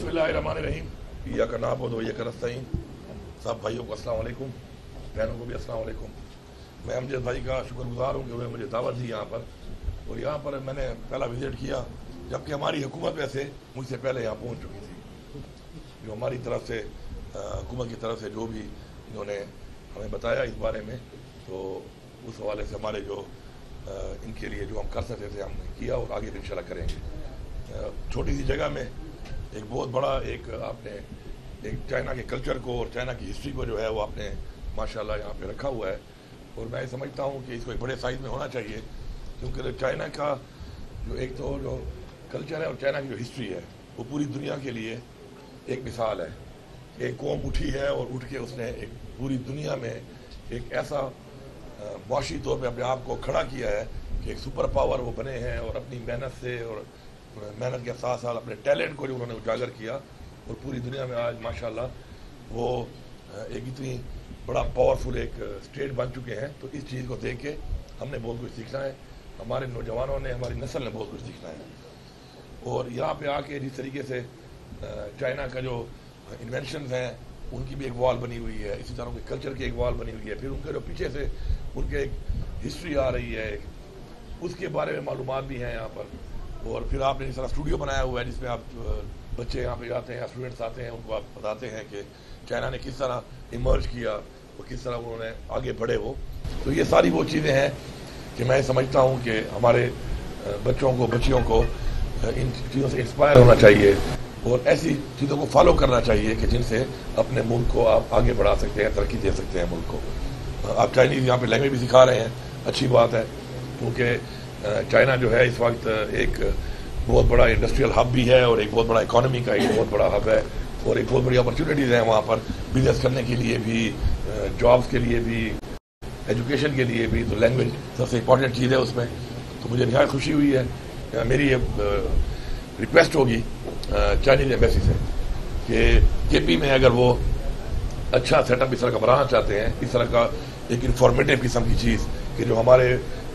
बिस्मिल्लाहिर्रहमानिर्रहीम इय्याका नअबुदु व इय्याका नस्तईन। सब भाइयों को अस्सलाम वालेकुम, बहनों को भी अस्सलाम वालेकुम। मैं अमजद भाई का शुक्रगुजार हूँ कि उन्होंने मुझे दावत दी यहाँ पर, और यहाँ पर मैंने पहला विज़िट किया जबकि हमारी हुकूमत वैसे मुझसे पहले यहाँ पहुँच चुकी थी। जो हमारी तरफ से हुकूमत की तरफ से जो भी इन्होंने हमें बताया इस बारे में, तो उस हवाले से हमारे जो इनके लिए जो हम कर सकते थे हमने किया और आगे भी इंशाल्लाह करेंगे। छोटी सी जगह में एक बहुत बड़ा आपने एक चाइना के कल्चर को और चाइना की हिस्ट्री को जो है वो आपने माशाल्लाह यहाँ पे रखा हुआ है, और मैं समझता हूँ कि इसको एक बड़े साइज़ में होना चाहिए, क्योंकि चाइना का जो एक तो जो कल्चर है और चाइना की जो हिस्ट्री है वो पूरी दुनिया के लिए एक मिसाल है। एक कौम उठी है और उठ के उसने एक पूरी दुनिया में एक ऐसा मुआशी तौर पे अपने आप को खड़ा किया है कि एक सुपर पावर वो बने हैं, और अपनी मेहनत से और मेहनत के साथ साथ अपने टैलेंट को जो उन्होंने उजागर किया, और पूरी दुनिया में आज माशाल्लाह वो एक इतनी बड़ा पावरफुल एक स्टेट बन चुके हैं। तो इस चीज़ को देख के हमने बहुत कुछ सीखना है, हमारे नौजवानों ने, हमारी नस्ल ने बहुत कुछ सीखना है। और यहाँ पे आके जिस तरीके से चाइना का जो इन्वेंशंस हैं उनकी भी एक वॉल बनी हुई है, इसी तरह उनके कल्चर की एक वॉल बनी हुई है, फिर उनके जो पीछे से उनके एक हिस्ट्री आ रही है उसके बारे में मालूमात भी हैं यहाँ पर। और फिर आपने इस तरह स्टूडियो बनाया हुआ है जिसमें आप बच्चे यहाँ पे आते हैं, स्टूडेंट्स आते हैं, उनको आप बताते हैं कि चाइना ने किस तरह इमर्ज किया और किस तरह उन्होंने आगे बढ़े वो। तो ये सारी वो चीज़ें हैं कि मैं समझता हूँ कि हमारे बच्चों को, बच्चियों को इन चीज़ों से इंस्पायर होना चाहिए और ऐसी चीज़ों को फॉलो करना चाहिए कि जिनसे अपने मुल्क को आप आगे बढ़ा सकते हैं, तरक्की दे सकते हैं मुल्क को। आप चाइनीज़ यहाँ पे लैंग्वेज भी सिखा रहे हैं, अच्छी बात है, क्योंकि चाइना जो है इस वक्त एक बहुत बड़ा इंडस्ट्रियल हब भी है और एक बहुत बड़ा इकोनॉमी का एक बहुत बड़ा हब है, और एक बहुत बड़ी अपॉर्चुनिटीज़ हैं वहाँ पर बिजनेस करने के लिए भी, जॉब्स के लिए भी, एजुकेशन के लिए भी। तो लैंग्वेज सबसे इम्पॉर्टेंट चीज़ है उसमें। तो मुझे नहायत खुशी हुई है। मेरी ये रिक्वेस्ट होगी चाइनीज़ एम्बेसी से कि केपी में अगर वो अच्छा सेटअप इस तरह का बनाना चाहते हैं, इस तरह का एक इंफॉर्मेटिव किस्म की चीज़ कि जो हमारे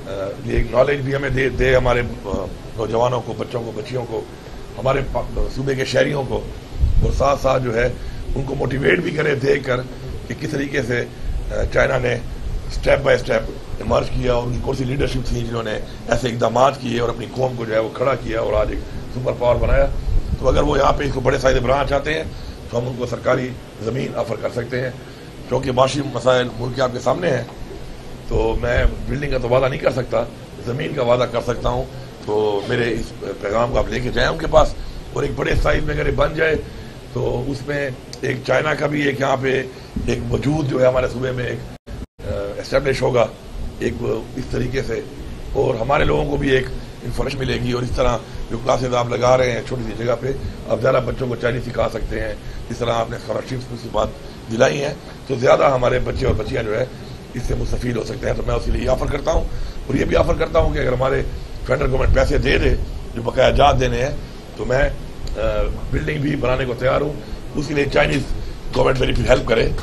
ये नॉलेज भी हमें दे हमारे नौजवानों को, बच्चों को, बच्चियों को, हमारे सूबे के शहरियों को, और साथ साथ जो है उनको मोटिवेट भी करे देख कर कि किस तरीके से चाइना ने स्टेप बाय स्टेप इमर्ज किया, और उनकी कौन सी लीडरशिप थी जिन्होंने ऐसे इकदाम किए और अपनी कौम को जो है वो खड़ा किया और आज एक सुपर पावर बनाया। तो अगर वो यहाँ पे इसको बड़े साइज बनाना चाहते हैं तो हम उनको सरकारी ज़मीन ऑफर कर सकते हैं, क्योंकि माशी मसाइल मुल्क के आपके सामने हैं। तो मैं बिल्डिंग का तो वादा नहीं कर सकता, ज़मीन का वादा कर सकता हूँ। तो मेरे इस पैगाम को आप लेके जाएँ उनके पास, और एक बड़े साइज में अगर ये बन जाए तो उसमें एक चाइना का भी एक यहाँ पे एक वजूद जो है हमारे सूबे में एक एस्टेब्लिश होगा एक इस तरीके से, और हमारे लोगों को भी एक इंफॉर्मेशन मिलेगी। और इस तरह जो क्लासेज आप लगा रहे हैं छोटी सी जगह पे, आप ज़्यादा बच्चों को चाइनीज़ सिखा सकते हैं। इस तरह आपने स्कॉलरशिप्स की बात दिलाई है, तो ज़्यादा हमारे बच्चे और बच्चियाँ जो है इससे मुस्तफ़ीद हो सकते हैं। तो मैं उसके लिए ऑफ़र करता हूँ, और ये भी ऑफ़र करता हूँ कि अगर हमारे फेडरल गवर्नमेंट पैसे दे दे जो बकाया जात देने हैं, तो मैं बिल्डिंग भी बनाने को तैयार हूँ। उसके लिए चाइनीज़ गवर्नमेंट मेरी फिर हेल्प करे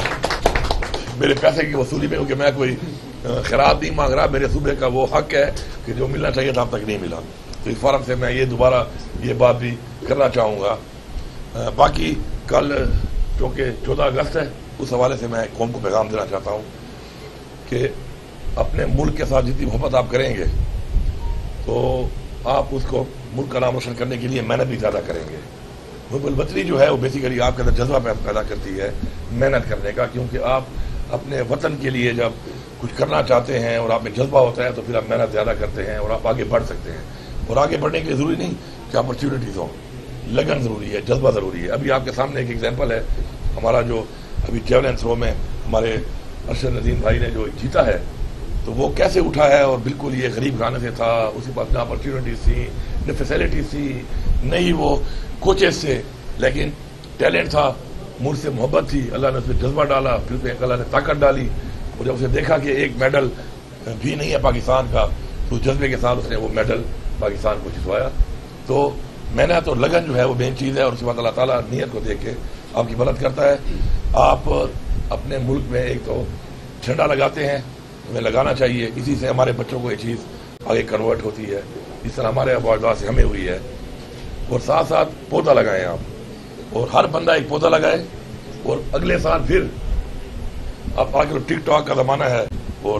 मेरे पैसे की वसूली में, क्योंकि मैं कोई खैरात नहीं मांग रहा, मेरे सूबे का वो हक है कि जो मिलना चाहिए था अब तक नहीं मिला। तो इस फॉरम से मैं ये दोबारा ये बात भी करना चाहूँगा। बाकी कल चूँकि 14 अगस्त है, उस हवाले से मैं कौम को पैगाम देना चाहता हूँ कि अपने मुल्क के साथ जितनी मोहब्बत आप करेंगे तो आप उसको मुल्क का नाम रोशन करने के लिए मेहनत भी ज़्यादा करेंगे। वतनी जो है वो बेसिकली आपके अंदर जज्बा पैदा करती है मेहनत करने का, क्योंकि आप अपने वतन के लिए जब कुछ करना चाहते हैं और आप में जज्बा होता है तो फिर आप मेहनत ज़्यादा करते हैं और आप आगे बढ़ सकते हैं। और आगे बढ़ने के लिए ज़रूरी नहीं कि अपॉर्चुनिटीज़ हों, लगन ज़रूरी है, जज्बा ज़रूरी है। अभी आपके सामने एक एग्जाम्पल है, हमारा जो अभी जेवलिन थ्रो में हमारे अरशद नदीम भाई ने जो जीता है, तो वो कैसे उठा है, और बिल्कुल ये गरीब घराने से था, उसके पास न अपॉर्चुनिटीज़ थी, न फैसिलिटीज़ थी, नहीं वो कोचेज से, लेकिन टैलेंट था, मुल्क से मोहब्बत थी, अल्लाह ने उसमें जज्बा डाला, फिर अल्लाह ने ताकत डाली, और जब उसे देखा कि एक मेडल भी नहीं है पाकिस्तान का, तो जज्बे के साथ उसने वो मेडल पाकिस्तान को जितवाया। तो मेहनत और लगन जो है वो मेन चीज़ है, और उसके बाद अल्लाह ताला नीयत को देख के आपकी मदद करता है। आप अपने मुल्क में एक तो झंडा लगाते हैं, हमें लगाना चाहिए, इसी से हमारे बच्चों को ये चीज़ आगे कन्वर्ट होती है, इस तरह हमारे अबाजदाद से हमें हुई है। और साथ साथ पौधा लगाएं आप, اور ہر بندہ ایک پودا لگائے، اور اگلے سال پھر اب آج ٹک ٹاک کا زمانہ ہے اور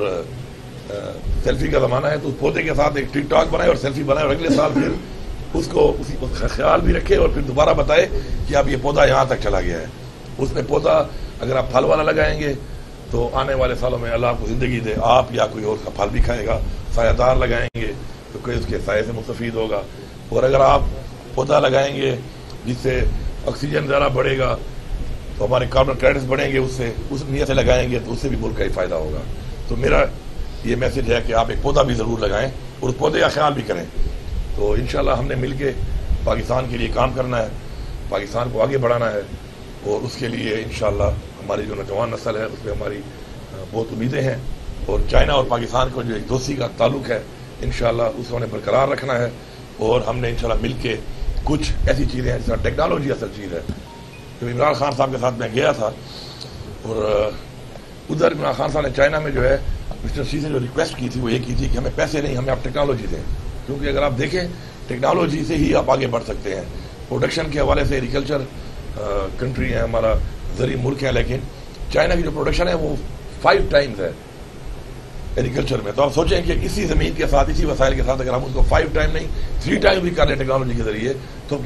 سیلفی کا زمانہ ہے، تو اس پودے کے ساتھ ایک ٹک ٹاک بنائے اور سیلفی بنائے، اور اگلے سال پھر اس کو اسی کو خیال بھی رکھے اور پھر دوبارہ بتائے کہ اب یہ پودا یہاں تک چلا گیا ہے۔ اس میں پودا اگر آپ پھل والا لگائیں گے تو آنے والے سالوں میں اللہ آپ کو زندگی دے، آپ یا کوئی اور کا پھل بھی کھائے گا۔ سایہ دار لگائیں گے تو کوئی اس کے سائے سے مستفید ہوگا، اور اگر آپ پودا لگائیں گے جس سے آکسیجن زیادہ بڑھے گا تو ہمارے کاربن کریڈٹس بڑھیں گے، اس سے اس نیت سے لگائیں گے تو اس سے بھی ملک کا ہی فائدہ ہوگا۔ تو میرا یہ میسج ہے کہ آپ ایک پودا بھی ضرور لگائیں اور اس پودے کا خیال بھی کریں۔ تو انشاءاللہ ہم نے مل کے پاکستان کے لیے کام کرنا ہے، پاکستان کو آگے بڑھانا ہے، اور اس کے لیے انشاءاللہ ہماری جو نوجوان نسل ہے اس میں ہماری بہت امیدیں ہیں، اور چائنا اور پاکستان کو جو ایک دوستی کا تعلق ہے انشاءاللہ اس کو ہمیں برقرار رکھنا ہے، اور ہم نے انشاءاللہ مل کے کچھ ایسی چیزیں ہیں جس طرح ٹیکنالوجی اصل چیز ہے۔ جو عمران خان صاحب کے ساتھ میں گیا تھا، اور ادھر عمران خان صاحب نے چائنا میں جو ہے مسٹر سی سے جو ریکویسٹ کی تھی وہ یہ کی تھی کہ ہمیں پیسے نہیں، ہمیں آپ ٹیکنالوجی دیں، کیونکہ اگر آپ دیکھیں ٹیکنالوجی سے ہی آپ آگے بڑھ سکتے ہیں۔ پروڈکشن کے حوالے سے ایگریکلچر کنٹری ہے، ہمارا زرعی ملک ہے، لیکن چائنا کی جو پروڈکشن ہے وہ 5 ٹائمز ہے ایگریکلچر میں۔ تو آپ سوچیں کہ اسی زمین کے ساتھ، اسی وسائل کے ساتھ اگر ہم اس کو 5 ٹائم نہیں 3 ٹائم بھی کر لیں ٹیکنالوجی کے ذریعے تو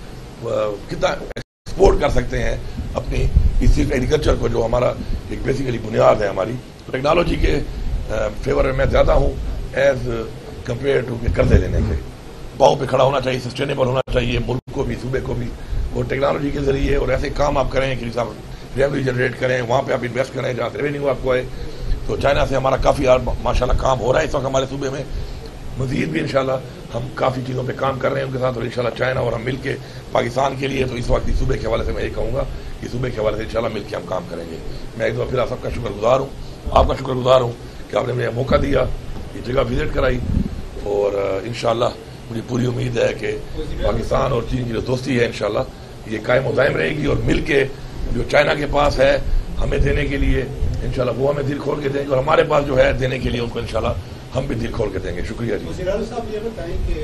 کتنا ایکسپورٹ کر سکتے ہیں اپنی اس ایگریکلچر کو، جو ہمارا ایک بیسیکلی بنیاد ہے ہماری۔ ٹیکنالوجی کے فیور میں زیادہ ہوں ایز کمپیئر ٹو قرضے لینے کے۔ پاؤں پہ کھڑا ہونا چاہیے، سسٹینیبل ہونا چاہیے ملک کو بھی، صوبے کو بھی، اور ٹیکنالوجی کے ذریعے اور ایسے کام آپ کریں کہ جیسے آپ ریونیو جنریٹ کریں، وہاں پہ آپ انویسٹ کریں جہاں سے ریونیو آپ کو آئے۔ تو چائنا سے ہمارا کافی ماشاءاللہ کام ہو رہا ہے اس وقت ہمارے صوبے میں، مزید بھی انشاءاللہ ہم کافی چیزوں پہ کام کر رہے ہیں ان کے ساتھ، اور انشاءاللہ چائنا اور ہم مل کے پاکستان کے لیے، تو اس وقت صوبے کے حوالے سے میں یہ کہوں گا کہ صوبے کے حوالے سے انشاءاللہ مل کے ہم کام کریں گے۔ میں ایک دفعہ پھر آپ سب کا شکر گزار ہوں، آپ کا شکر گزار ہوں کہ آپ نے مجھے موقع دیا، یہ جگہ وزٹ کرائی، اور انشاءاللہ مجھے پوری امید ہے کہ پاکستان اور چین کی جو دوستی ہے انشاءاللہ یہ قائم و دائم رہے گی، اور مل کے جو چائنا کے پاس ہے ہمیں دینے کے لیے انشاءاللہ وہ ہمیں دل کھول کے دیں گے، اور ہمارے پاس جو ہے دینے کے لیے ان کو انشاءاللہ ہم بھی دل کھول کے دیں گے۔ شکریہ جی۔ وزیر اعلیٰ صاحب یہ بتائیں کہ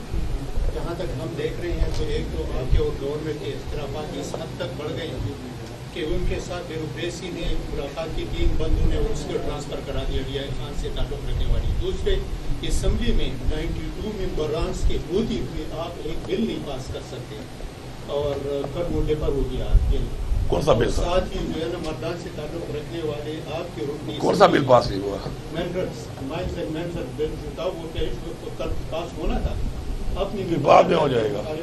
جہاں تک ہم دیکھ رہے ہیں تو ایک تو آپ کے دور میں کے اختلافات اس حد تک بڑھ گئے کہ ان کے ساتھ بیروکریسی نے ملاقات کی 3 بندوں نے اس کو ٹرانسفر کرا دیا ڈی آئی خان سے تعلق رکھنے والی۔ دوسرے اسمبلی میں 92 ممبرانس کے ہوتی ہوئے آپ ایک بل نہیں پاس کر سکتے، اور کل ووٹے پر ہو گیا بل۔ کون سا بل؟ ساتھ ہی جو ہے نا مردان سے تعلق رکھنے والے آپ کے رکن کون سا بل پاس نہیں ہوا؟ بل تھا وہ کل پاس ہونا تھا، اپنی بعد میں ہو جائے گا،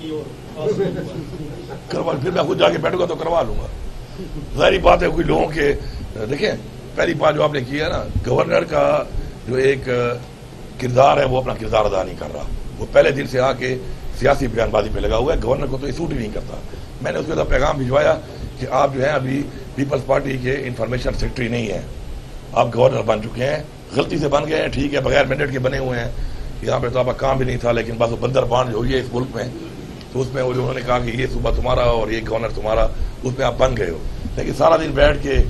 کروا پھر میں خود جا کے بیٹھوں گا تو کروا لوں گا۔ ظاہری بات ہے کوئی لوگوں کے دیکھیں، پہلی بات جو آپ نے کی ہے نا، گورنر کا جو ایک کردار ہے وہ اپنا کردار ادا نہیں کر رہا، وہ پہلے دن سے آ کے سیاسی بیان بازی پہ لگا ہوا ہے۔ گورنر کو تو یہ سوٹ ہی نہیں کرتا۔ میں نے اس کے پیغام بھجوایا کہ آپ جو ہیں ابھی پیپلز پارٹی کے انفارمیشن سیکرٹری نہیں ہیں، آپ گورنر بن چکے ہیں، غلطی سے بن گئے ہیں، ٹھیک ہے، بغیر مینڈیٹ کے بنے ہوئے ہیں، یہاں پہ تو آپ کا کام بھی نہیں تھا، لیکن بس وہ بندر بانٹ جو ہوئی ہے اس ملک میں، تو اس میں وہ انہوں نے کہا کہ یہ صوبہ تمہارا اور یہ گورنر تمہارا، اس میں آپ بن گئے ہو۔ لیکن سارا دن بیٹھ کے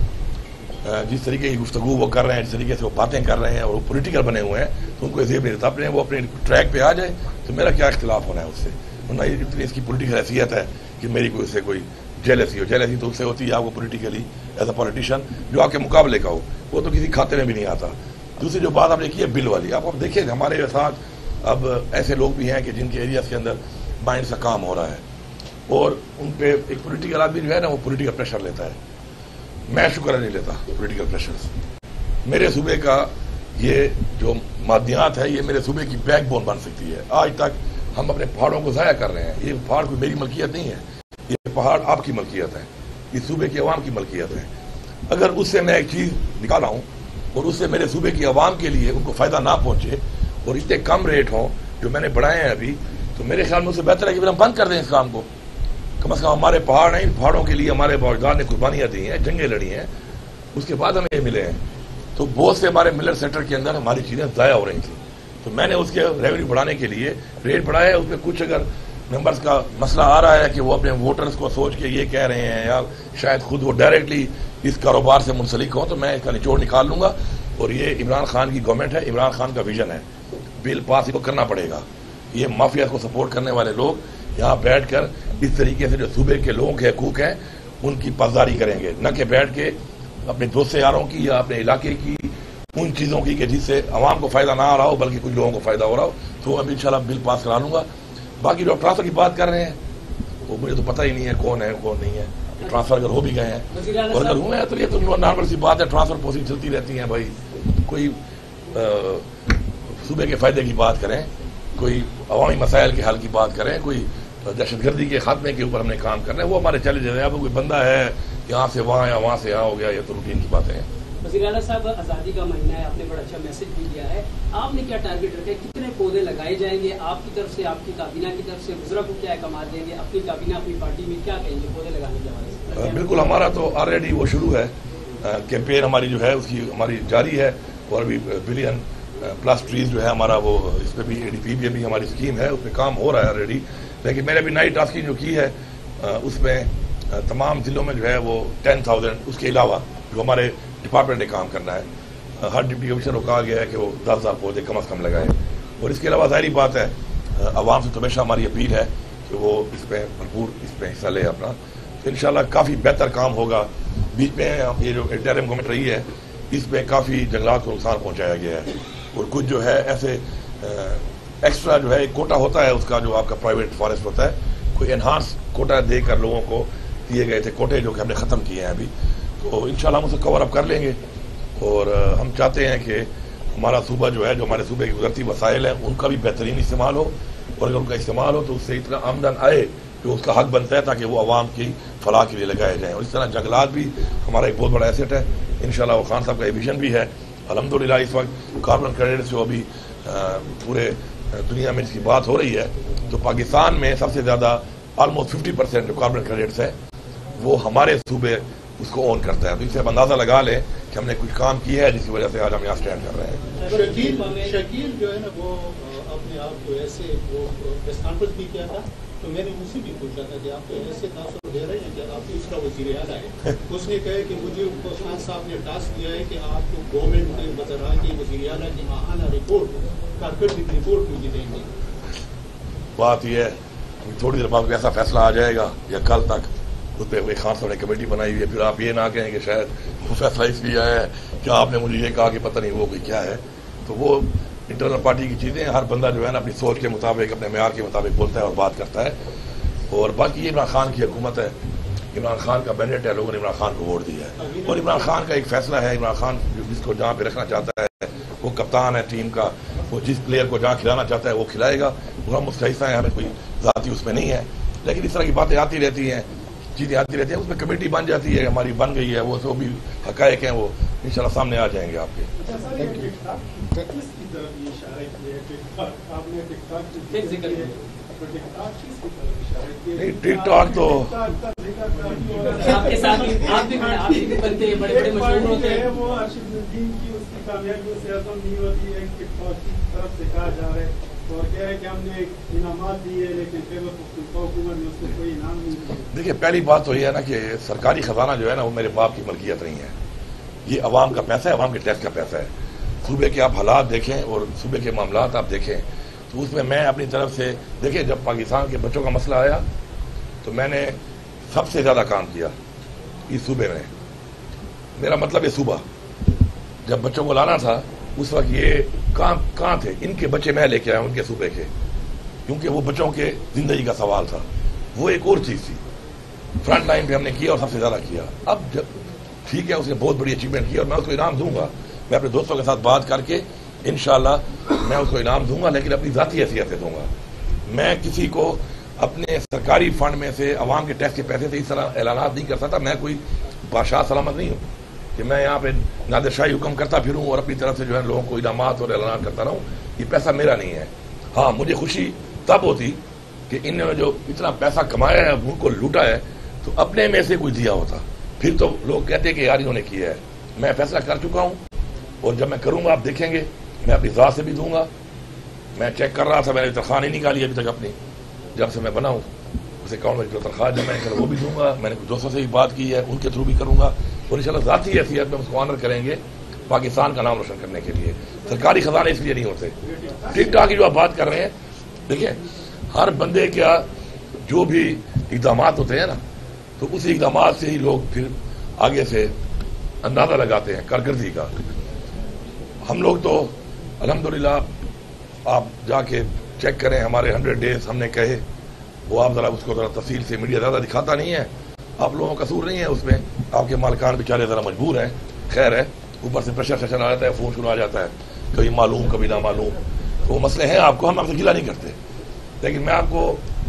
جس طریقے کی گفتگو وہ کر رہے ہیں، جس طریقے سے وہ باتیں کر رہے ہیں، اور وہ پولیٹیکل بنے ہوئے ہیں، تو ان کو یہ نہیں رہتا، وہ اپنے ٹریک پہ آ جائے تو میرا کیا اختلاف ہونا ہے اس سے، ورنہ اتنی اس کی پولیٹیکل حیثیت ہے کہ میری کوئی اس سے کوئی جیلسی ہو۔ جیلسی تو اس سے ہوتی ہے آپ کو پولیٹیکلی ایز اے پولیٹیشین جو آپ کے مقابلے کا ہو، وہ تو کسی کھاتے میں بھی نہیں آتا۔ دوسری جو بات آپ نے کی ہے بل والی، آپ دیکھیں ہمارے ساتھ اب ایسے لوگ بھی ہیں کہ جن کے ایریاز کے اندر مائنڈ سے کام ہو رہا ہے، اور ان پہ ایک پولیٹیکل آدمی جو ہے نا وہ پولیٹیکل پریشر لیتا ہے۔ میں شکر نہیں لیتا پولیٹیکل پریشر سے۔ میرے صوبے کا یہ جو مادیات ہے یہ میرے صوبے کی بیک بون بن سکتی ہے۔ آج تک ہم اپنے پہاڑوں کو ضائع کر رہے ہیں، یہ پہاڑ کوئی میری ملکیت نہیں ہے، یہ پہاڑ آپ کی ملکیت ہے، اس صوبے کی عوام کی ملکیت ہے۔ اگر اس سے میں ایک چیز نکالا ہوں اور اس سے میرے صوبے کی عوام کے لیے ان کو فائدہ نہ پہنچے اور اتنے کم ریٹ ہوں جو میں نے بڑھائے ہیں ابھی، تو میرے خیال میں اس سے بہتر ہے کہ پھر ہم بند کر دیں اس کام کو۔ کم از کم ہمارے پہاڑ ہیں، ان پہاڑوں کے لیے ہمارے باوجدار نے قربانیاں دی ہیں، جنگیں لڑی ہیں، اس کے بعد ہمیں یہ ملے ہیں۔ تو بہت سے ہمارے ملر سیکٹر کے اندر ہماری چیزیں ضائع ہو رہی تھیں، تو میں نے اس کے ریونیو بڑھانے کے لیے ریٹ بڑھایا ہے۔ اس میں کچھ اگر ممبرس کا مسئلہ آ رہا ہے کہ وہ اپنے ووٹرز کو سوچ کے یہ کہہ رہے ہیں، یا شاید خود وہ ڈائریکٹلی اس کاروبار سے منسلک ہوں، تو میں اس کا نچوڑ نکال لوں گا۔ اور یہ عمران خان کی گورنمنٹ ہے، عمران خان کا ویژن ہے، بل پاس کو کرنا پڑے گا۔ یہ مافیا کو سپورٹ کرنے والے لوگ یہاں بیٹھ کر اس طریقے سے جو صوبے کے لوگوں کے حقوق ہیں ان کی پاسداری کریں گے، نہ کہ بیٹھ کے اپنے دوست یاروں کی یا اپنے علاقے کی ان چیزوں کی کہ جس سے عوام کو فائدہ نہ آ رہا ہو بلکہ کچھ لوگوں کو فائدہ ہو رہا ہو. تو اب انشاءاللہ بل پاس کرا لوں گا. باقی جو ٹرانسفر کی بات کر رہے ہیں وہ مجھے تو پتہ ہی نہیں ہے کون ہے کون نہیں ہے. ٹرانسفر اگر ہو بھی گئے ہیں اور اگر ہوئے ہیں تو یہ تو نارمل سی بات ہے، ٹرانسفر پروسیس چلتی رہتی ہیں بھائی. کوئی صوبے کے فائدے کی بات کریں، کوئی عوامی مسائل کے حل کی بات کریں، کوئی دہشت گردی کے خاتمے کے اوپر ہم نے کام کرنا ہے، وہ ہمارے چیلنجز ہیں. اب کوئی بندہ ہے یہاں سے وہاں یا وہاں سے یہاں ہو گیا، یہ تو روٹین کی باتیں ہیں. وزیر اعلیٰ صاحب، آزادی کا مہینہ ہے، آپ نے بڑا اچھا میسج بھی دیا ہے. آپ نے کیا ٹارگیٹ رکھا ہے؟ کتنے پودے لگائے جائیں گے آپ کی طرف سے، آپ کی کابینہ کی طرف سے؟ وزراء کو کیا احکامات دیں گے؟ اپنی کابینہ اپنی پارٹی میں کیا کہیں گے پودے لگانے کے حوالے سے؟ بالکل، ہمارا تو آلریڈی وہ شروع ہے، کیمپین ہماری جو ہے اس کی ہماری جاری ہے. اور ابھی بلین پلس ٹریز جو ہے ہمارا وہ اس پہ بھی ADP بھی ابھی ہماری اسکیم ہے، اس پہ کام ہو رہا ہے آلریڈی. لیکن میں نے ابھی نئی ٹاسکنگ جو کی ہے اس میں تمام ضلعوں میں جو ہے وہ 10,000، اس کے علاوہ جو ہمارے ڈپارٹمنٹ نے کام کرنا ہے، ہر ڈپٹی کمشنر کو کہا گیا ہے کہ وہ 10,000 پودے کم از کم لگائیں. اور اس کے علاوہ ظاہری بات ہے عوام سے تو ہمیشہ ہماری اپیل ہے کہ وہ اس پہ بھرپور اس پہ حصہ لے اپنا. تو انشاءاللہ کافی بہتر کام ہوگا. بیچ میں یہ جو انٹرم گورنمنٹ رہی ہے اس میں کافی جنگلات کو نقصان پہنچایا گیا ہے. اور کچھ جو ہے ایسے ایکسٹرا جو ہے ایک کوٹا ہوتا ہے اس کا جو آپ کا پرائیویٹ فارسٹ ہوتا ہے، کوئی انہانس کوٹا دے کر لوگوں کو دیے گئے تھے کوٹے جو کہ ہم نے ختم کیے ہیں ابھی. تو انشاءاللہ ہم اسے کور اپ کر لیں گے. اور ہم چاہتے ہیں کہ ہمارا صوبہ جو ہے، جو ہمارے صوبے کی قدرتی وسائل ہیں ان کا بھی بہترین استعمال ہو. اور اگر ان کا استعمال ہو تو اس سے اتنا آمدن آئے جو اس کا حق بنتا ہے تاکہ وہ عوام کی فلاح کے لیے لگائے جائیں. اور اس طرح جنگلات بھی ہمارا ایک بہت بڑا ایسٹ ہے. انشاءاللہ وہ خان صاحب کا ویژن بھی ہے. الحمدللہ اس وقت کاربن کریڈٹ جو ابھی پورے دنیا میں اس کی بات ہو رہی ہے تو پاکستان میں سب سے زیادہ آلموسٹ 50% جو کاربن کریڈٹس ہیں وہ ہمارے صوبے اس کو اون کرتا ہے. تو اس سے اندازہ لگا لیں کہ ہم نے کچھ کام کیا ہے جس کی وجہ سے آج ہم یہاں اسٹینڈ کر رہے ہیں. شکیل جو ہے نا وہ اپنے آپ کو ایسے وہ پریس کانفرنس بھی کیا تھا تو میں نے ان سے بھی پوچھا تھا کہ آپ کو ایسے تاثر دے رہے ہیں کہ آپ دوسرا وزیر اعلیٰ ہے. اس نے کہا کہ مجھے خان صاحب نے ٹاسک دیا ہے کہ آپ کو گورنمنٹ کے وزراء کی وزیر اعلیٰ کی ماہانہ رپورٹ کارپوریٹ رپورٹ مجھے دیں گے. بات یہ ہے تھوڑی دیر بعد ایسا فیصلہ آ جائے گا یا کل تک اس پہ خان صاحب نے کمیٹی بنائی ہوئی ہے. پھر آپ یہ نہ کہیں کہ شاید وہ فیصلہ اس لیے آیا ہے کہ آپ نے مجھے یہ کہا کہ پتہ نہیں وہ کوئی کیا ہے. تو وہ انٹرنل پارٹی کی چیزیں، ہر بندہ جو ہے نا اپنی سوچ کے مطابق اپنے معیار کے مطابق بولتا ہے اور بات کرتا ہے. اور باقی یہ عمران خان کی حکومت ہے، عمران خان کا مینڈیٹ ہے، لوگوں نے عمران خان کو ووٹ دیا ہے. اور عمران خان کا ایک فیصلہ ہے، عمران خان جس کو جہاں پہ رکھنا چاہتا ہے وہ کپتان ہے ٹیم کا، وہ جس پلیئر کو جہاں کھلانا چاہتا ہے وہ کھلائے گا. اور ہم اس کا حصہ ہیں، ہمیں کوئی ذاتی اس میں نہیں ہے. لیکن اس طرح کی باتیں آتی رہتی ہیں، چیزیں آتی رہتی ہیں. اس میں کمیٹی بن جاتی ہے، ہماری بن گئی ہے، وہ سو بھی حقائق ہیں وہ انشاءاللہ سامنے آ جائیں گے آپ کے. نہیں ٹک ٹاک تو آپ کے ساتھ آپ بھی بنتے ہیں، بڑے بڑے مشہور ہوتے ہیں. وہ ارشد الدین کی اس کی کامیابی سے اعظم نہیں ہوتی ہے کہ فوج کی طرف سے کہا جا رہا ہے اور کہہ رہے کہ ہم نے انعامات دیے لیکن خیبر پختونخوا حکومت نے اس کو کوئی انعام نہیں دیا. دیکھیے پہلی بات تو یہ ہے نا کہ سرکاری خزانہ جو ہے نا وہ میرے باپ کی ملکیت نہیں ہے. یہ عوام کا پیسہ ہے، عوام کے ٹیکس کا پیسہ ہے. صوبے کے آپ حالات دیکھیں اور صوبے کے معاملات آپ دیکھیں تو اس میں اپنی طرف سے دیکھیں، جب پاکستان کے بچوں کا مسئلہ آیا تو میں نے سب سے زیادہ کام کیا اس صوبے میں. میرا مطلب یہ صوبہ جب بچوں کو لانا تھا اس وقت یہ کہاں تھے، ان کے بچے میں لے کے آیا ان کے صوبے کے، کیونکہ وہ بچوں کے زندگی کا سوال تھا. وہ ایک اور چیز تھی، فرنٹ لائن پہ ہم نے کیا اور سب سے زیادہ کیا. اب جب ٹھیک ہے اس نے بہت بڑی اچیومنٹ کی اور میں اس کو انعام دوں گا. میں اپنے دوستوں کے ساتھ بات کر کے انشاءاللہ میں اس کو انعام دوں گا، لیکن اپنی ذاتی حیثیت سے دوں گا. میں کسی کو اپنے سرکاری فنڈ میں سے عوام کے ٹیکس کے پیسے سے اس طرح اعلانات نہیں کر سکتا. میں کوئی بادشاہ سلامت نہیں ہوں کہ میں یہاں پہ نادر شاہی حکم کرتا پھروں اور اپنی طرف سے جو ہے لوگوں کو انعامات اور اعلانات کرتا رہوں. یہ پیسہ میرا نہیں ہے. ہاں مجھے خوشی تب ہوتی کہ انہوں نے جو اتنا پیسہ کمایا ہے ملک کو لوٹا ہے تو اپنے میں سے کوئی دیا ہوتا. پھر تو لوگ کہتے کہ یار انہوں نے کیا ہے. میں فیصلہ کر چکا ہوں اور جب میں کروں گا آپ دیکھیں گے میں اپنی ذات سے بھی دوں گا. میں چیک کر رہا تھا، میں نے تنخواہ نہیں نکالی ابھی تک اپنی، جب سے میں بنا ہوں اس اکاؤنٹ میں جو تنخواہ جمع ہے وہ بھی دوں گا. میں نے کچھ دوستوں سے بھی بات کی ہے، ان کے تھرو بھی کروں گا. اور انشاءاللہ ذاتی حیثیت میں اس کو آنر کریں گے پاکستان کا نام روشن کرنے کے لیے. سرکاری خزانے اس لیے نہیں ہوتے. ٹک ٹاک کی جو آپ بات کر رہے ہیں، دیکھیں ہر بندے کا جو بھی اقدامات ہوتے ہیں نا، تو اسی اقدامات سے ہی لوگ پھر آگے سے اندازہ لگاتے ہیں کارکردگی کا. ہم لوگ تو الحمدللہ آپ جا کے چیک کریں ہمارے 100 days ہم نے کہے، وہ آپ ذرا اس کو ذرا تفصیل سے میڈیا زیادہ دکھاتا نہیں ہے، آپ لوگوں کا قصور نہیں ہے اس میں، آپ کے مالکان بیچارے ذرا مجبور ہیں، خیر ہے، اوپر سے پریشر سیشن آ جاتا ہے، فون شروع آ جاتا ہے، کبھی معلوم کبھی نہ معلوم، تو وہ مسئلے ہیں. آپ کو ہم آپ سے گلا نہیں کرتے، لیکن میں آپ کو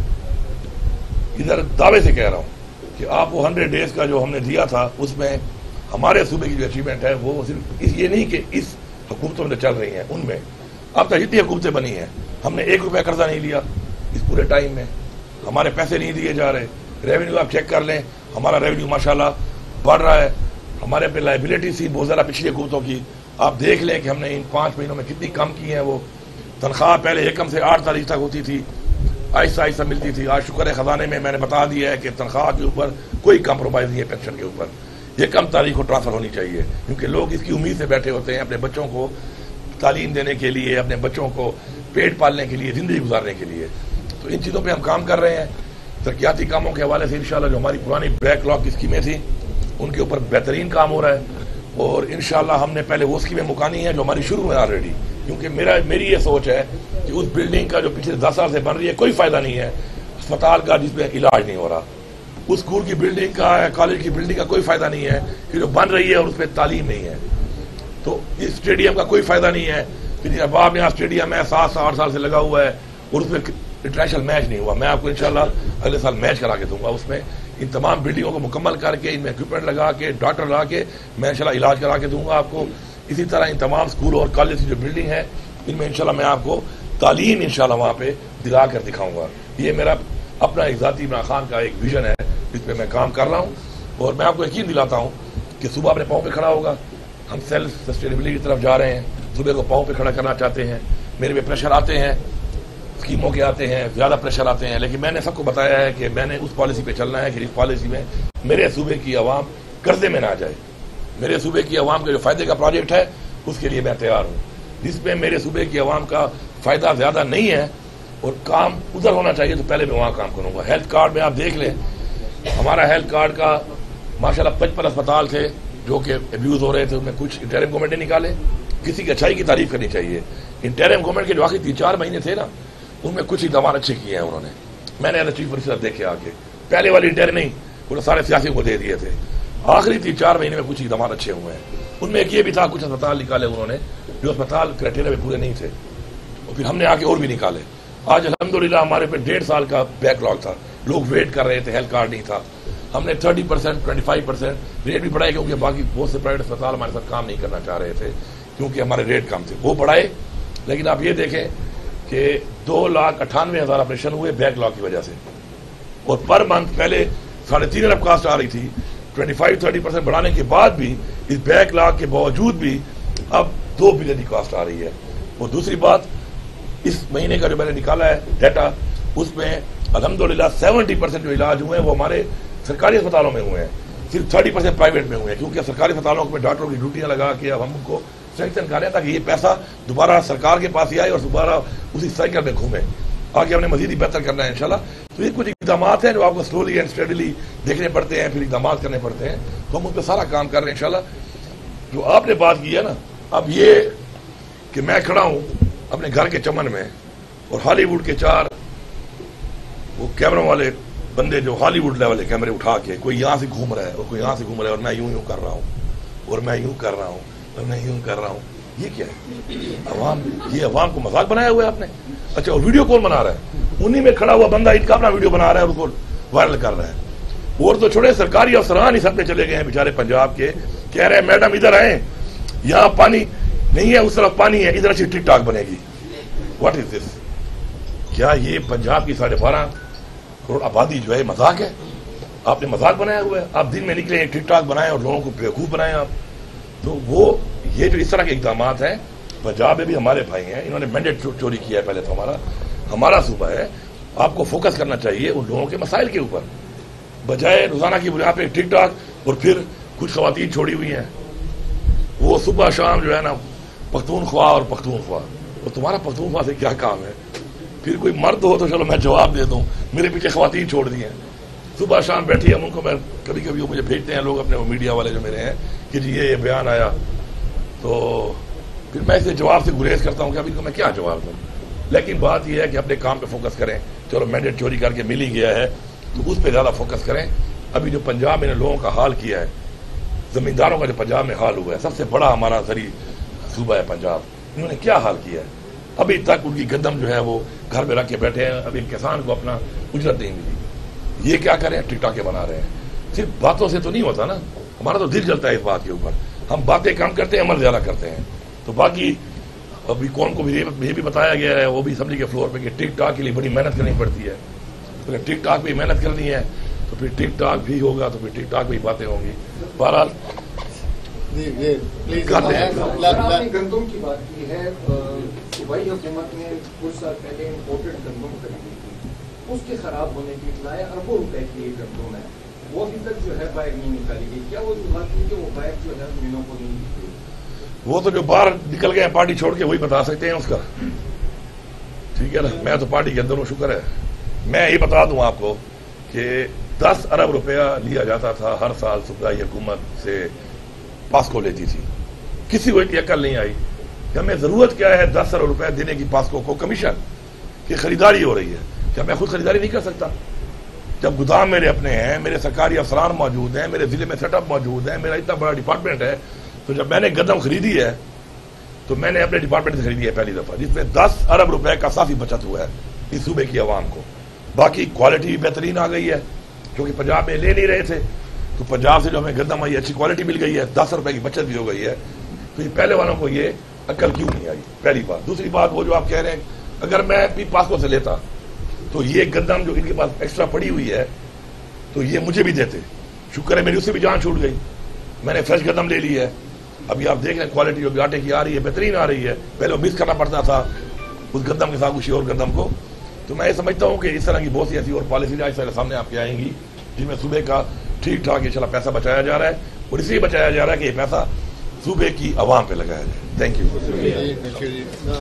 ادھر دعوے سے کہہ رہا ہوں کہ آپ وہ 100 days کا جو ہم نے دیا تھا اس میں ہمارے صوبے کی جو اچیومنٹ ہے وہ صرف یہ نہیں کہ اس حکومتوں میں چل رہی ہیں، ان میں اب تک جتنی حکومتیں بنی ہیں ہم نے 1 روپیہ قرضہ نہیں لیا اس پورے ٹائم میں، ہمارے پیسے نہیں دیے جا رہے. ریونیو آپ چیک کر لیں، ہمارا ریونیو ماشاءاللہ بڑھ رہا ہے. ہمارے پہ لائبلٹی سی بہت زیادہ پچھلی حکومتوں کی، آپ دیکھ لیں کہ ہم نے ان 5 مہینوں میں کتنی کم کی ہیں. وہ تنخواہ پہلے 1 سے 8 تاریخ تک ہوتی تھی، آہستہ آہستہ ملتی تھی. آج شکر ہے خزانے میں نے بتا دیا ہے کہ تنخواہ کے اوپر کوئی کمپرومائز نہیں ہے، پینشن کے اوپر 1 تاریخ کو ٹرانسفر ہونی چاہیے، کیونکہ لوگ اس کی امید سے بیٹھے ہوتے ہیں اپنے بچوں کو تعلیم دینے کے لیے، اپنے بچوں کو پیٹ پالنے کے لیے، زندگی گزارنے کے لیے. تو ان چیزوں پہ ہم کام کر رہے ہیں. ترقیاتی کاموں کے حوالے سے انشاءاللہ جو ہماری پرانی بیک لاگ کی اسکیمیں تھیں ان کے اوپر بہترین کام ہو رہا ہے، اور انشاءاللہ ہم نے پہلے وہ اسکیمیں مکانی ہیں جو ہماری شروع میں آلریڈی، کیونکہ میری یہ سوچ ہے کہ اس بلڈنگ کا جو پچھلے 10 سال سے بن رہی ہے کوئی فائدہ نہیں ہے اسپتال کا جس میں علاج نہیں ہو رہا، اس اسکول کی بلڈنگ کا، کالج کی بلڈنگ کا کوئی فائدہ نہیں ہے کہ جو بن رہی ہے اور اس پہ تعلیم نہیں ہے. تو اس اسٹیڈیم کا کوئی فائدہ نہیں ہے کہ اب آپ یہاں اسٹیڈیم ہے 7-8 سال سے لگا ہوا ہے اور اس میں انٹرنیشنل میچ نہیں ہوا. میں آپ کو انشاءاللہ اگلے سال میچ کرا کے دوں گا، اس میں ان تمام بلڈنگوں کو مکمل کر کے ان میں اکوپمنٹ لگا کے ڈاکٹر لگا کے میں انشاءاللہ علاج کرا کے دوں گا آپ کو. اسی طرح ان تمام اسکول اور کالج کی جو بلڈنگ ہے ان میں انشاءاللہ میں آپ کو تعلیم انشاءاللہ وہاں پہ دلا کر دکھاؤں گا. یہ میرا اپنا ایک ذاتی عمران خان کا ایک ویژن ہے جس پہ میں کام کر رہا ہوں، اور میں آپ کو یقین دلاتا ہوں کہ صبح اپنے پاؤں پہ کھڑا ہوگا. ہم سیلف سسٹینیبلٹی کی طرف جا رہے ہیں، صبح کو پاؤں پہ کھڑا کرنا چاہتے ہیں. میرے پہ پریشر آتے ہیں، اسکیموں کے آتے ہیں، زیادہ پریشر آتے ہیں، لیکن میں نے سب کو بتایا ہے کہ میں نے اس پالیسی پہ چلنا ہے کہ اس پالیسی میں میرے صوبے کی عوام قرضے میں نہ آ جائے. میرے صوبے کی عوام کا جو فائدے کا پروجیکٹ ہے اس کے لیے میں تیار ہوں. جس میں میرے صوبے کی عوام کا فائدہ زیادہ نہیں ہے اور کام ادھر ہونا چاہیے تو پہلے میں وہاں کام کروں گا. ہیلتھ کارڈ میں آپ دیکھ لیں، ہمارا ہیلتھ کارڈ کا ماشاءاللہ 55 اسپتال تھے جو کہ ابیوز ہو رہے تھے، ان میں کچھ انٹرم گورنمنٹ نے نکالے. کسی کی اچھائی کی تعریف کرنی چاہیے. انٹرم گورنمنٹ کے جو آخری 3-4 مہینے تھے نا ان میں کچھ اقدامات اچھے کیے ہیں انہوں نے. میں نے چیف منسٹر دیکھے آ کے، پہلے والی انٹرم نہیں وہ سارے سیاسیوں کو دے دیے تھے. آخری 3-4 مہینے میں کچھ اقدامات اچھے ہوئے ہیں. ان میں ایک یہ بھی تھا کچھ اسپتال نکالے انہوں نے جو اسپتال کرائٹیریا میں پورے نہیں تھے، اور پھر ہم نے آ کے اور بھی نکالے. آج الحمدللہ ہمارے پہ 1.5 سال کا بیک لاگ تھا، لوگ ویٹ کر رہے تھے، ہیلتھ کارڈ نہیں تھا. ہم نے 30%، 25% ریٹ بھی بڑھائے کیونکہ باقی بہت سے پرائیویٹ اسپتال ہمارے ساتھ کام نہیں کرنا چاہ رہے تھے کیونکہ ہمارے ریٹ کم تھے، وہ بڑھائے. لیکن آپ یہ دیکھیں کہ 2,98,000 آپریشن ہوئے بیک لاگ کی وجہ سے، اور پر منتھ پہلے 3.5 ارب کاسٹ آ رہی تھی. 25-30% بڑھانے کے بعد بھی اس بیک لاگ کے باوجود بھی اب 2 بلین کی کاسٹ آ رہی ہے. اور دوسری بات، اس مہینے کا جو میں نے نکالا ہے ڈیٹا، اس میں الحمدللہ 70% جو علاج ہوئے ہیں وہ ہمارے سرکاری اسپتالوں میں ہوئے ہیں، صرف 30% پرائیویٹ میں ہوئے ہیں، کیونکہ سرکاری اسپتالوں میں ڈاکٹروں کی ڈیوٹیاں لگا کے اب ہم ان کو سینکشن کر رہے ہیں تاکہ یہ پیسہ دوبارہ سرکار کے پاس ہی آئے اور دوبارہ اسی سائیکل میں گھومے. آگے ہم نے مزید ہی بہتر کرنا ہے انشاءاللہ. تو یہ کچھ اقدامات ہیں جو آپ کو سلولی اینڈ اسٹیڈیلی دیکھنے پڑتے ہیں، پھر اقدامات کرنے پڑتے ہیں، تو ہم اس پہ سارا کام کر رہے ہیں انشاءاللہ. جو آپ نے بات کی ہے نا، اب یہ کہ میں کھڑا ہوں اپنے گھر کے چمن میں اور ہالی ووڈ کے 4 وہ کیمروں والے بندے جو ہالی ووڈ لیول کے کیمرے اٹھا کے کوئی یہاں سے گھوم رہا ہے اور کوئی یہاں سے گھوم رہا ہے اور میں یوں کر رہا ہوں اور میں یوں کر رہا ہوں اور میں یوں کر رہا ہوں، یہ کیا ہے؟ یہ عوام کو مذاق بنایا ہوا ہے آپ نے. اچھا، اور ویڈیو کون بنا رہا ہے؟ انہی میں کھڑا ہوا بندہ ان کا اپنا ویڈیو بنا رہا ہے اور اس کو وائرل کر رہا ہے. اور تو چھوڑے سرکاری افسران ہی سب پہ چلے گئے ہیں بیچارے پنجاب کے، کہہ رہے ہیں میڈم ادھر آئیں، یہاں پانی نہیں ہے، اس طرف پانی ہے، ادھر اچھی ٹک ٹاک بنے گی. What is this? کیا یہ پنجاب کی 12.5 کروڑ آبادی جو ہے مذاق ہے؟ آپ نے مذاق بنایا ہوا ہے. آپ دن میں نکلے ٹک ٹاک بنائیں اور لوگوں کو بیوقوف بنائیں آپ. تو وہ یہ جو اس طرح کے اقدامات ہیں، پنجاب میں بھی ہمارے بھائی ہیں، انہوں نے مینڈیٹ چوری کیا ہے. پہلے تو ہمارا صوبہ ہے، آپ کو فوکس کرنا چاہیے ان لوگوں کے مسائل کے اوپر، بجائے روزانہ کی بنیاد پہ ٹک ٹاک. اور پھر کچھ خواتین چھوڑی ہوئی ہیں، وہ صبح شام جو ہے نا پختونخوا اور پختونخوا، اور تمہارا پختونخوا سے کیا کام ہے؟ پھر کوئی مرد ہو تو چلو میں جواب دے دوں، میرے پیچھے خواتین چھوڑ دی ہیں. صبح شام بیٹھی ہم ان کو، میں کبھی کبھی وہ مجھے بھیجتے ہیں لوگ اپنے وہ میڈیا والے جو میرے ہیں کہ جی یہ بیان آیا، تو پھر میں اسے جواب سے گریز کرتا ہوں کہ ابھی کو میں کیا جواب دوں. لیکن بات یہ ہے کہ اپنے کام پہ فوکس کریں. چلو مینڈیٹ چوری کر کے مل ہی گیا ہے تو اس پہ زیادہ فوکس کریں. ابھی جو پنجاب میں نے لوگوں کا حال کیا ہے، زمینداروں کا جو پنجاب میں حال ہوا ہے، سب سے بڑا ہمارا زرعی صوبہ ہے پنجاب، انہوں نے کیا حال کیا ہے. ابھی تک ان کی گندم جو ہے وہ گھر میں رکھ کے بیٹھے ہیں. ابھی کسان کو اپنا اجرت نہیں ملی. یہ کیا کریں؟ ٹک ٹاکے بنا رہے ہیں. صرف باتوں سے تو نہیں ہوتا نا، ہمارا تو دل جلتا ہے اس بات کے اوپر. ہم باتیں کم کرتے ہیں، عمل زیادہ کرتے ہیں. تو باقی ابھی کون کو بھی یہ بھی بتایا گیا ہے، وہ بھی اسمبلی کے فلور پہ کہ ٹک ٹاک کے لیے بڑی محنت کرنی پڑتی ہے. اگر ٹک ٹاک پہ محنت کرنی ہے تو پھر ٹک ٹاک بھی ہوگا، تو پھر ٹک ٹاک بھی باتیں ہوں گی. بہرحال گندم کی بات کی ہے، صوبائی حکومت نے کچھ سال پہلے امپورٹڈ گندم خریدی تھی، اس کے خراب ہونے کی اطلاع ہے. اربوں روپے کی ایک گندم ہے، وہ ابھی تک جو ہے بائر نہیں نکالی گئی. کیا وہ بات کی کہ وہ بائر جو ہے ملوں کو نہیں دی گئی؟ وہ تو جو باہر نکل گئے ہیں پارٹی چھوڑ کے وہی بتا سکتے ہیں اس کا. ٹھیک ہے نا، میں تو پارٹی کے اندر ہوں. شکر ہے. میں یہ بتا دوں آپ کو کہ 10 ارب روپیہ لیا جاتا تھا ہر سال صوبائی حکومت سے، پاسکو لیتی تھی. کسی کو اتنی عقل نہیں آئی کہ ہمیں ضرورت کیا ہے 10 ارب روپے دینے کی پاسکو کو کمیشن کی خریداری ہو رہی ہے. کیا میں خود خریداری نہیں کر سکتا؟ جب گودام میرے اپنے ہیں، میرے سرکاری افسران موجود ہیں، میرے ضلع میں سیٹ اپ موجود ہے، میرا اتنا بڑا ڈپارٹمنٹ ہے، تو جب میں نے گندم خریدی ہے تو میں نے اپنے ڈپارٹمنٹ سے خریدی ہے پہلی دفعہ، جس میں 10 ارب روپے کا کافی بچت ہوا ہے اس صوبے کی عوام کو. باقی کوالٹی بھی بہترین آ گئی ہے، کیونکہ پنجاب میں لے نہیں رہے تھے تو پنجاب سے جو ہمیں گندم آئی اچھی کوالٹی مل گئی ہے، 10 روپے کی بچت بھی ہو گئی ہے. تو یہ پہلے والوں کو یہ عقل کیوں نہیں آئی؟ پہلی بات. دوسری بات، وہ جو آپ کہہ رہے ہیں اگر میں بھی پاسکو سے لیتا تو یہ گندم جو ان کے پاس ایکسٹرا پڑی ہوئی ہے تو یہ مجھے بھی دیتے. شکر ہے میری اس سے بھی جان چھوٹ گئی، میں نے فریش گندم لے لی ہے. ابھی آپ دیکھ رہے ہیں کوالٹی جو بھی آٹے کی آ رہی ہے بہترین آ رہی ہے. پہلے وہ مکس کرنا پڑتا تھا اس گندم کے ساتھ کسی اور گندم کو. تو میں یہ سمجھتا ہوں کہ اس طرح کی بہت سی ایسی اور پالیسی آج سامنے آپ کے آئیں گی جن میں صوبے کا ٹھیک ٹھاک انشاءاللہ پیسہ بچایا جا رہا ہے، اور اس لیے بچایا جا رہا ہے کہ یہ پیسہ صوبے کی عوام پہ لگایا جائے. Thank you.